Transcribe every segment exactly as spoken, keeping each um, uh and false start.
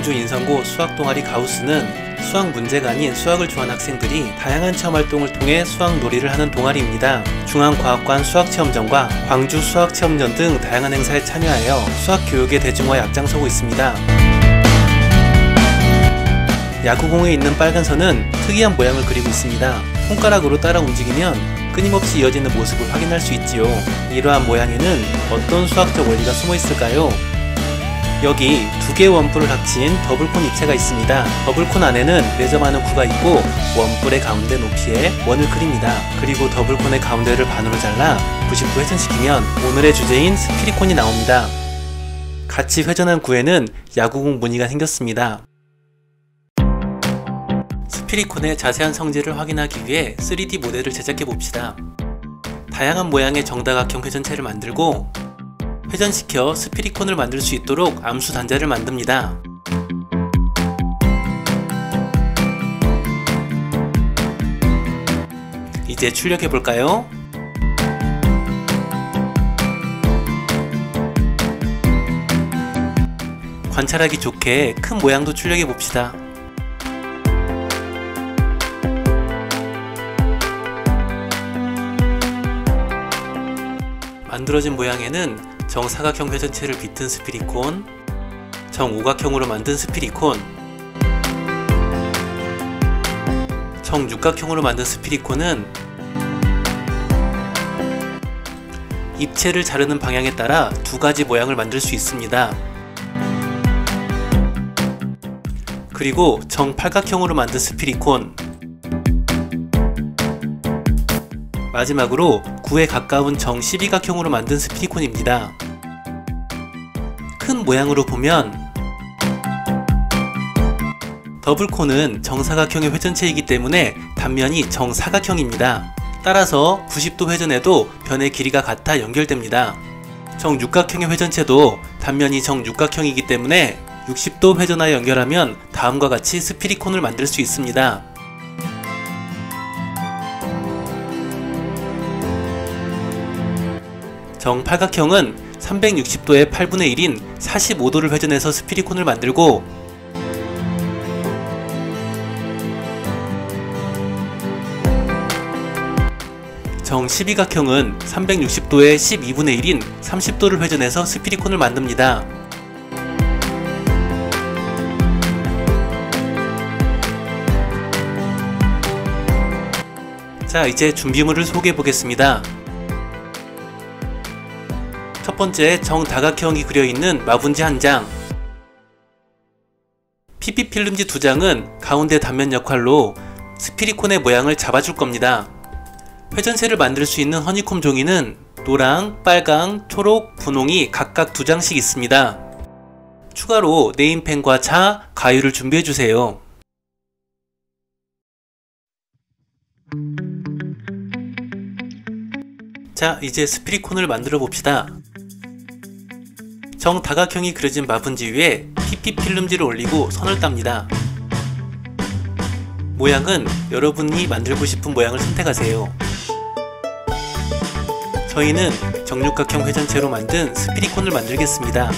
광주 인성고 수학동아리 가우스는 수학 문제가 아닌 수학을 좋아하는 학생들이 다양한 체험활동을 통해 수학놀이를 하는 동아리입니다. 중앙과학관 수학체험전과 광주 수학체험전 등 다양한 행사에 참여하여 수학교육의 대중화에 앞장서고 있습니다. 야구공에 있는 빨간 선은 특이한 모양을 그리고 있습니다. 손가락으로 따라 움직이면 끊임없이 이어지는 모습을 확인할 수 있지요. 이러한 모양에는 어떤 수학적 원리가 숨어 있을까요? 여기 두 개의 원뿔을 합친 더블콘 입체가 있습니다. 더블콘 안에는 매점하는 구가 있고 원뿔의 가운데 높이에 원을 그립니다. 그리고 더블콘의 가운데를 반으로 잘라 구십 도 회전시키면 오늘의 주제인 스피리콘이 나옵니다. 같이 회전한 구에는 야구공 무늬가 생겼습니다. 스피리콘의 자세한 성질을 확인하기 위해 쓰리디 모델을 제작해 봅시다. 다양한 모양의 정다각형 회전체를 만들고 회전시켜 스피리콘을 만들 수 있도록 암수 단자를 만듭니다. 이제 출력해 볼까요? 관찰하기 좋게 큰 모양도 출력해 봅시다. 만들어진 모양에는 정사각형 회전체를 빗은 스피리콘, 정오각형으로 만든 스피리콘, 정육각형으로 만든 스피리콘은 입체를 자르는 방향에 따라 두 가지 모양을 만들 수 있습니다. 그리고 정팔각형으로 만든 스피리콘, 마지막으로 구에 가까운 정십이각형으로 만든 스피리콘입니다. 큰 모양으로 보면 더블콘은 정사각형의 회전체이기 때문에 단면이 정사각형입니다. 따라서 구십 도 회전해도 변의 길이가 같아 연결됩니다. 정육각형의 회전체도 단면이 정육각형이기 때문에 육십 도 회전하여 연결하면 다음과 같이 스피리콘을 만들 수 있습니다. 정팔각형은 삼백육십 도의 팔분의 일인 사십오 도를 회전해서 스피리콘을 만들고 정십이각형은 삼백육십 도의 십이분의 일인 삼십 도를 회전해서 스피리콘을 만듭니다. 자, 이제 준비물을 소개해 보겠습니다. 첫 번째, 정다각형이 그려있는 마분지 한 장, 피피 필름지 두 장은 가운데 단면 역할로 스피리콘의 모양을 잡아줄 겁니다. 회전체를 만들 수 있는 허니콤 종이는 노랑, 빨강, 초록, 분홍이 각각 두 장씩 있습니다. 추가로 네임펜과 차, 가위를 준비해주세요. 자, 이제 스피리콘을 만들어 봅시다. 정다각형이 그려진 마분지 위에 피피 필름지를 올리고 선을 땁니다. 모양은 여러분이 만들고 싶은 모양을 선택하세요. 저희는 정육각형 회전체로 만든 스피리콘을 만들겠습니다.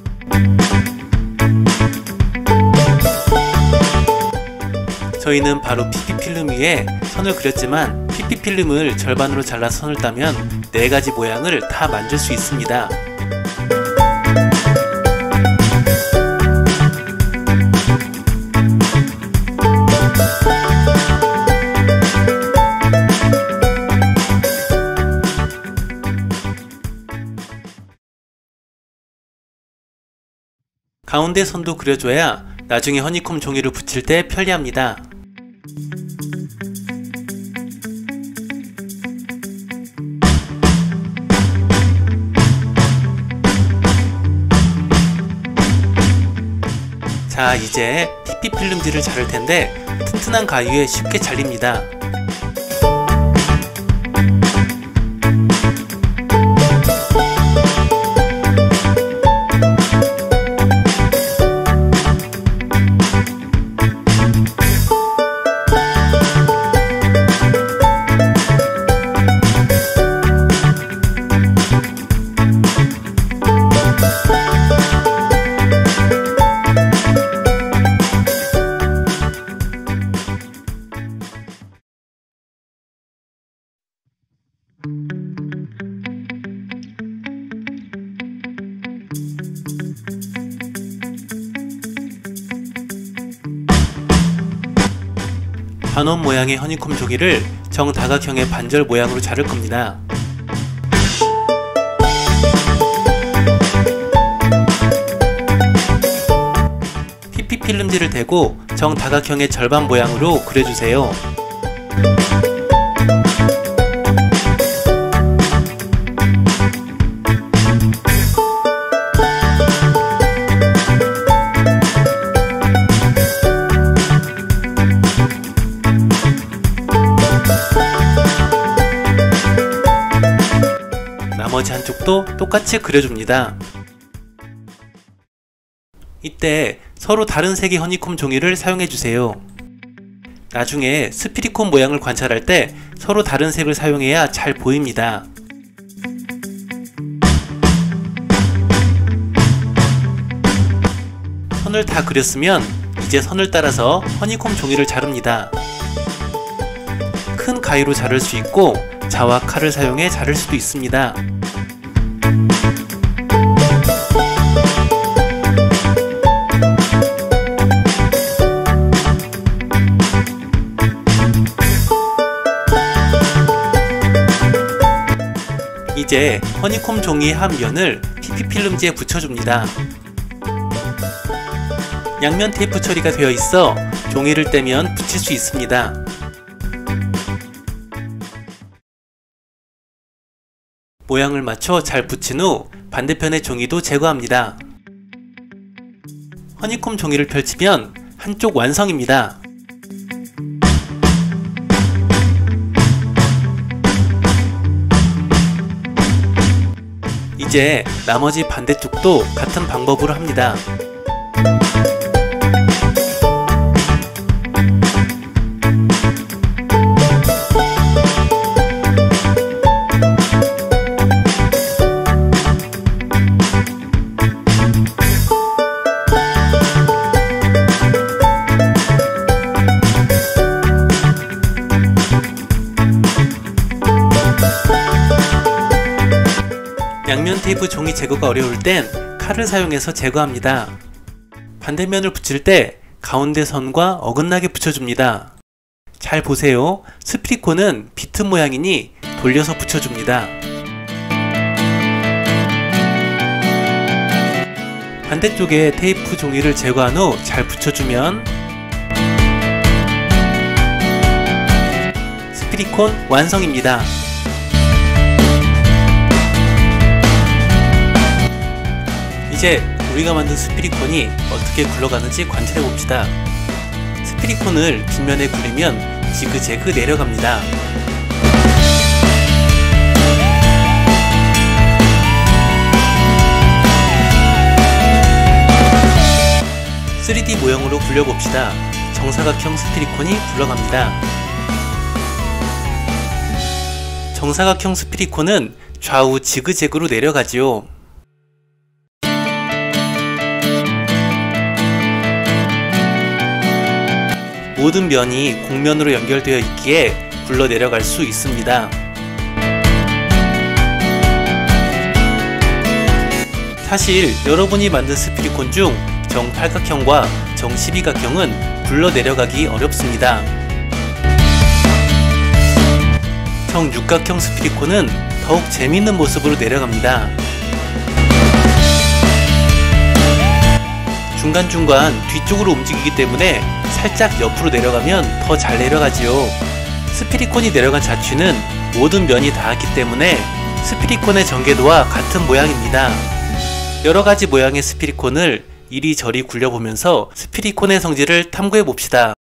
저희는 바로 피피 필름 위에 선을 그렸지만 피피 필름을 절반으로 잘라서 선을 따면 네 가지 모양을 다 만들 수 있습니다. 가운데 선도 그려줘야 나중에 허니콤 종이를 붙일 때 편리합니다. 자, 이제 피피 필름지를 자를 텐데 튼튼한 가위에 쉽게 잘립니다. 전원 모양의 허니콤 종이를 정다각형의 반절 모양으로 자를 겁니다. 피피 필름지를 대고 정다각형의 절반 모양으로 그려주세요. 나머지 한쪽도 똑같이 그려줍니다. 이때 서로 다른 색의 허니콤 종이를 사용해주세요. 나중에 스피리콘 모양을 관찰할 때 서로 다른 색을 사용해야 잘 보입니다. 선을 다 그렸으면 이제 선을 따라서 허니콤 종이를 자릅니다. 큰 가위로 자를 수 있고 자와 칼을 사용해 자를 수도 있습니다. 이제 허니콤 종이의 한 면을 피피 필름지에 붙여줍니다. 양면 테이프 처리가 되어 있어 종이를 떼면 붙일 수 있습니다. 모양을 맞춰 잘 붙인 후 반대편의 종이도 제거합니다. 허니콤 종이를 펼치면 한쪽 완성입니다. 이제 나머지 반대쪽도 같은 방법으로 합니다. 양면 테이프 종이 제거가 어려울 땐 칼을 사용해서 제거합니다. 반대면을 붙일 때 가운데 선과 어긋나게 붙여줍니다. 잘 보세요. 스피리콘은 비트 모양이니 돌려서 붙여줍니다. 반대쪽에 테이프 종이를 제거한 후 잘 붙여주면 스피리콘 완성입니다. 이제 우리가 만든 스피리콘이 어떻게 굴러가는지 관찰해 봅시다. 스피리콘을 뒷면에 굴리면 지그재그 내려갑니다. 쓰리디 모형으로 굴려봅시다. 정사각형 스피리콘이 굴러갑니다. 정사각형 스피리콘은 좌우 지그재그로 내려가지요. 모든 면이 곡면으로 연결되어 있기에 굴러 내려갈 수 있습니다. 사실 여러분이 만든 스피리콘 중 정팔각형과 정십이각형은 굴러 내려가기 어렵습니다. 정육각형 스피리콘은 더욱 재미있는 모습으로 내려갑니다. 중간중간 뒤쪽으로 움직이기 때문에 살짝 옆으로 내려가면 더 잘 내려가지요. 스피리콘이 내려간 자취는 모든 면이 닿았기 때문에 스피리콘의 전개도와 같은 모양입니다. 여러가지 모양의 스피리콘을 이리저리 굴려보면서 스피리콘의 성질을 탐구해 봅시다.